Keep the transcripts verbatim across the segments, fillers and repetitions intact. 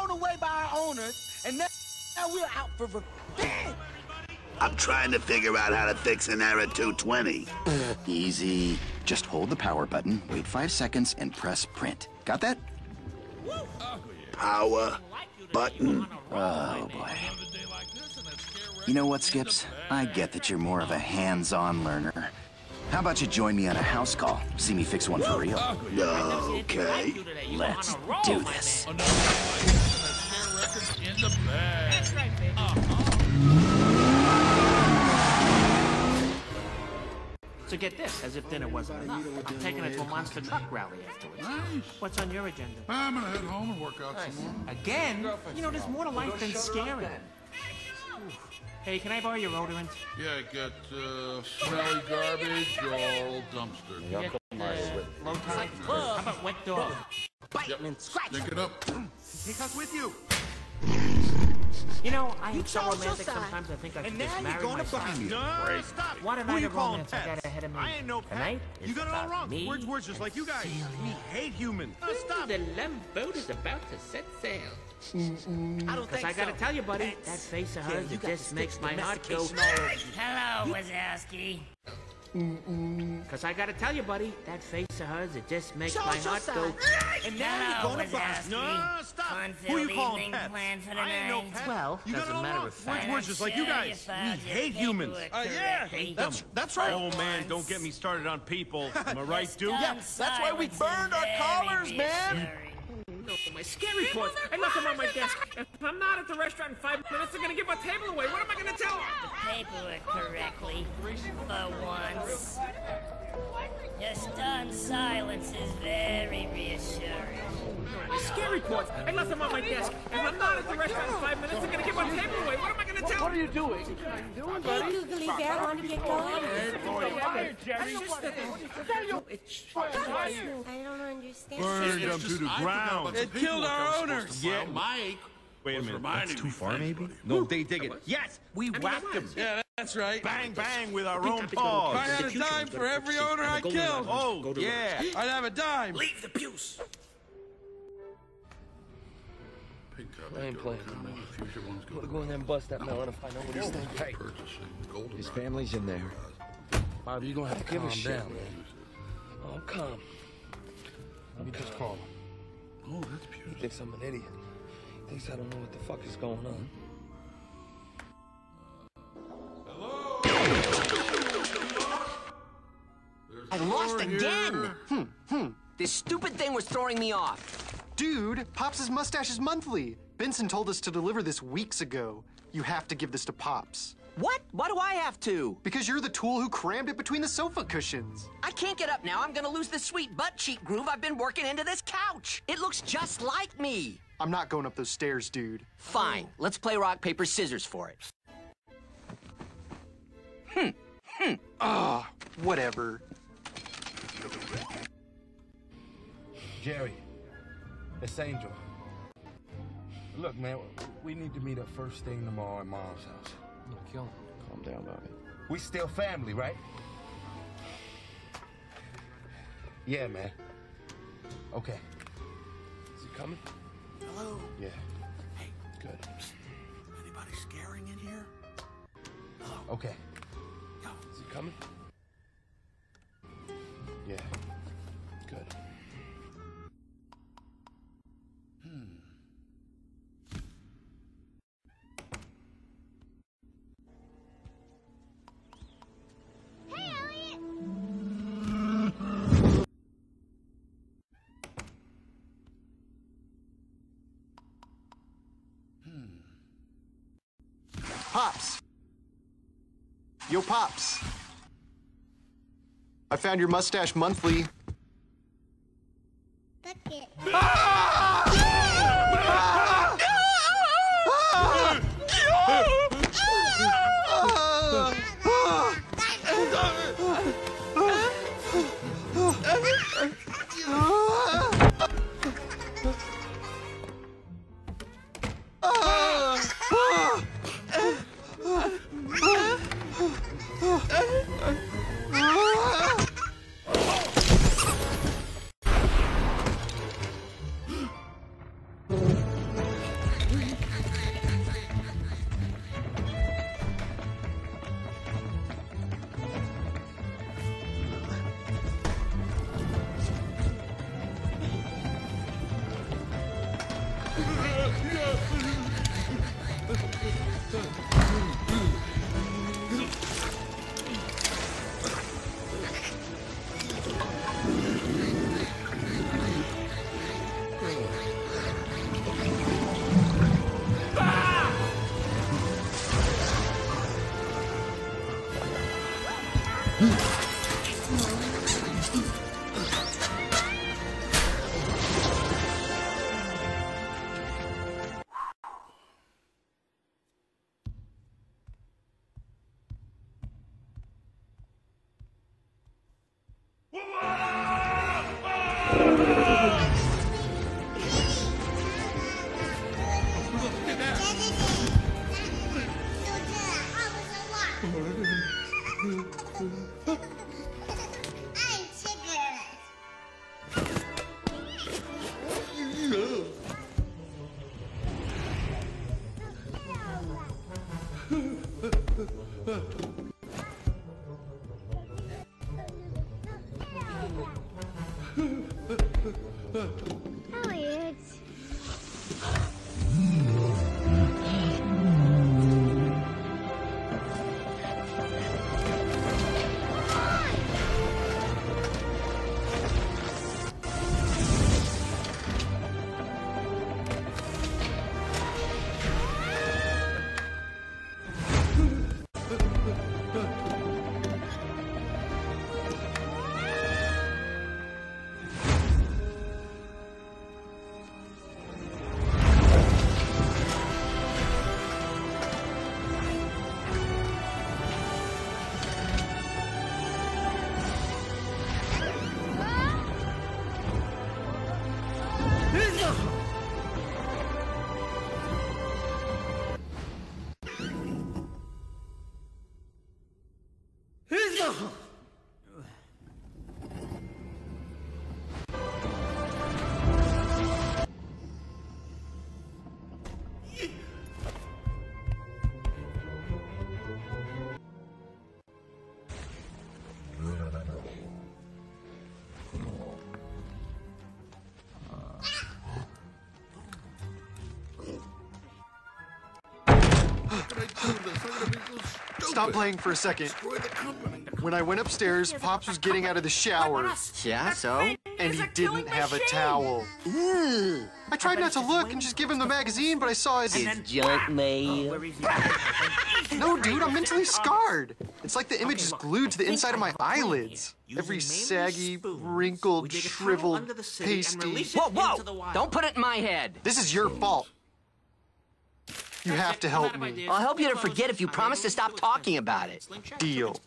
thrown away by our owners, and now, now we're out for revenge. I'm trying to figure out how to fix an Error two twenty. Easy. Just hold the power button, wait five seconds, and press print. Got that? Power button? Oh, boy. You know what, Skips? I get that you're more of a hands-on learner. How about you join me on a house call? See me fix one for real? Okay. Let's do this. So get this, as if dinner wasn't enough. I'm taking it to a monster truck rally afterwards. Nice. What's on your agenda? I'm gonna head home and work out some more. Again? You know, there's more to life than scaring. Hey, can I borrow your odorant? Yeah, get uh, smelly garbage or old dumpster. Get, uh, low tide? How about wet dog? Yep. Stick it up. Take us with you. You know, I am You so chose your romantic side, sometimes I think I and could now just you're marry going to myself. find me. No, stop it. What a Who night you of calling romance I pets? got ahead of me. I ain't no pet. Tonight You is got it all about wrong. me Words, words just like you guys. Celia. We hate humans. Uh, stop. The lumboat is about to set sail. I don't Because think I gotta so. tell you, buddy, Pets. that face of Yeah, hers, you it got just the makes sticks my heart go... domestication all over you. Hello, Wazowski. Because I gotta tell you, buddy, that face of hers, it just makes Show my us your heart side. go... And now Hello, you're going to Wazowski. No, stop. Who you Fun-filled calling evening pets? plans for I ain't no tonight. pet. Well, you got as it a all matter wrong. of fact- Words, words just like you guys. We hate humans. Uh, yeah, that's, that's right. Oh, man, don't get me started on people. Am I right, dude? Yeah, that's why we burned our collars, man. No, my scary reports. I left them on my desk. If I'm not at the restaurant in five minutes, they're gonna give my table away. What am I gonna tell them? The paperwork correctly, for once. Your stunned silence is very reassuring. My scary reports. I left them on my desk. If I'm not at the restaurant in five minutes, they're gonna give my table away. What am I gonna tell them? What are you doing? Hey, Googly Bear, want to get going? I don't understand. Burned them to the ground. It killed our owners. Yeah. Mike. Wait a minute. That's too far, maybe? No, they dig it. Yes, we whacked them. Yeah, that's right. Bang, bang with our own paws. I had a dime for every owner I killed. Oh, yeah. I'd have a dime. Leave the pews. I ain't playing no more. I'm gonna go in there and bust that melon and find out what he's thinking. Hey, his family's in there. Bob, you're gonna have to calm down, man. Oh, I'm calm. Let me just call him. Oh, that's beautiful. He thinks I'm an idiot. He thinks I don't know what the fuck is going on. I lost again! Hmm, hmm. This stupid thing was throwing me off. Dude, Pops' mustache is monthly. Benson told us to deliver this weeks ago. You have to give this to Pops. What? Why do I have to? Because you're the tool who crammed it between the sofa cushions. I can't get up now. I'm gonna lose the sweet butt cheek groove I've been working into this couch. It looks just like me. I'm not going up those stairs, dude. Fine. Let's play rock, paper, scissors for it. Hmm. Hmm. Ah, whatever. Jerry, it's Angel. Look, man, we need to meet up first thing tomorrow at Mom's house. I'm gonna kill him. Calm down, Bobby. We still family, right? Yeah, man. Okay. Is he coming? Hello? Yeah. Hey. Good. Anybody scaring in here? Hello? Okay. Yo. Is he coming? Yeah. Good. Pops! Yo, Pops! I found your mustache monthly. Bucket. Elliot. Stop playing for a second. When I went upstairs, Pops was getting out of the shower. Yeah, so? And he didn't have a towel. Ew. I tried not to look and just give him the magazine, but I saw his... His junk mail. No, dude, I'm mentally scarred. It's like the image is glued to the inside of my eyelids. Every saggy, wrinkled, shriveled, pasty... Whoa, whoa! Don't put it in my head. This is your fault. You have to help me. I'll help you to forget if you promise to stop talking about it. Deal.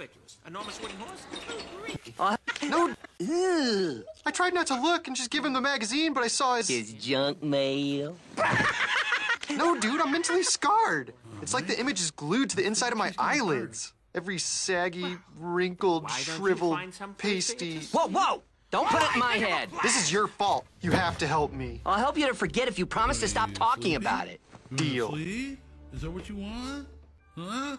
Uh, No. Ew. I tried not to look and just give him the magazine, but I saw his... His junk mail. No, dude, I'm mentally scarred. It's like the image is glued to the inside of my eyelids. Every saggy, wrinkled, shriveled, pasty... Whoa, whoa! Don't put it in my head. This is your fault. You have to help me. I'll help you to forget if you promise to stop talking about it. Deal. Is that what you want? Huh?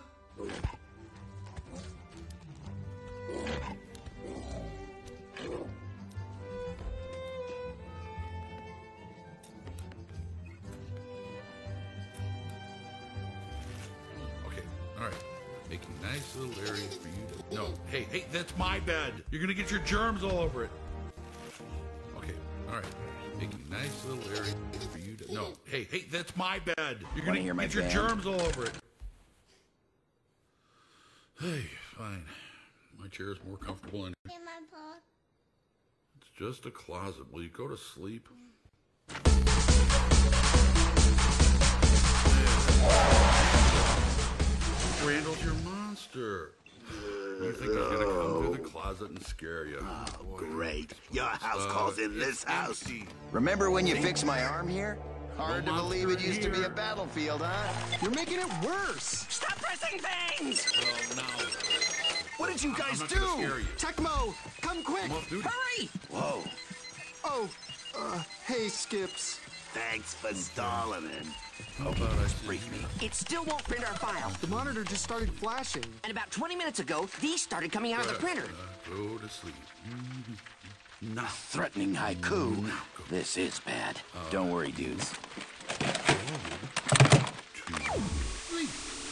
Okay, all right. Making nice little areas for you to... No, hey, hey, that's my bed. You're gonna get your germs all over it. Okay, all right. Making nice little areas for you to... No, hey, hey, that's my bed. You're gonna hear my get your band? germs all over it. Hey, fine. My chair is more comfortable in here. It's just a closet. Will you go to sleep? Randall's your monster. You think he's gonna come through the closet and scare you? Oh, great. Your house calls in this house. Remember when you fixed my arm here? Hard to believe it used to be a battlefield, huh? You're making it worse. Stop pressing things! Well, now. What did you guys I'm not do? gonna scare you. Tecmo, come quick. I'm off duty. Hurry! Whoa. Oh, uh, hey, Skips. Thanks for stalling in. How about I freak me? It still won't print our file. The monitor just started flashing. And about twenty minutes ago, these started coming out of the printer. Uh, go to sleep. Threatening haiku. This is bad. Don't worry, dudes.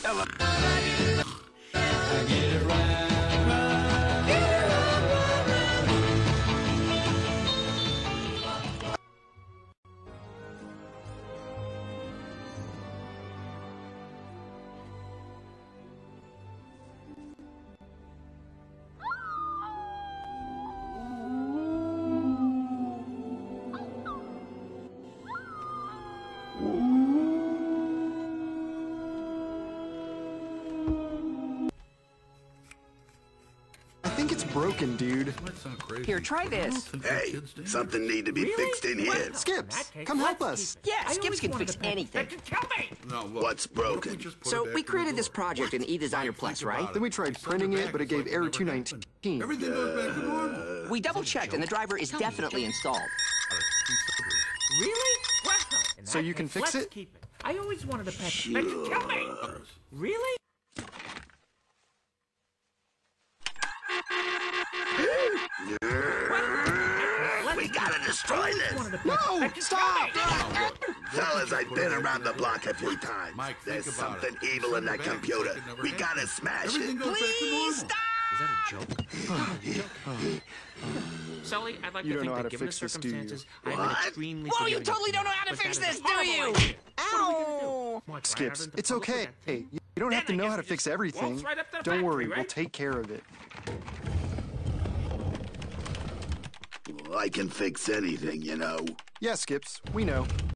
I think it's broken, dude. Here, try this. Hey, something need to be fixed in here. Skips, come help us. Yeah, Skips can fix anything. No, look, What's broken? So we created this project in eDesigner Plus, right? Then we tried printing it, but it gave error two nineteen. Everything goes back to normal. We double checked, and the driver is definitely installed. Really? Well, in So that you can case, fix let's it? keep it. I always wanted a pet. Sure. Tell me. Really? We gotta destroy this. No, stop! Fellas, I've been around the block a few times. Mike, think There's about something it. evil in that Send it back, computer. it never We happened. gotta smash Everything it. goes back to Please normal. stop! Is that a joke? Sully, I'd like You to don't think know how that to given the fix this, do you? circumstances, I've been What? extremely Whoa, you forgiving totally of don't know how to but fix that is this, a do horrible you? idea. Ow! What, try out Skips, into it's public okay. with that Hey, thing? you don't have to Then I know how to guess fix it everything. walks right up to the Don't worry, factory, we'll right? take care of it. I can fix anything, you know. Yeah, Skips, we know.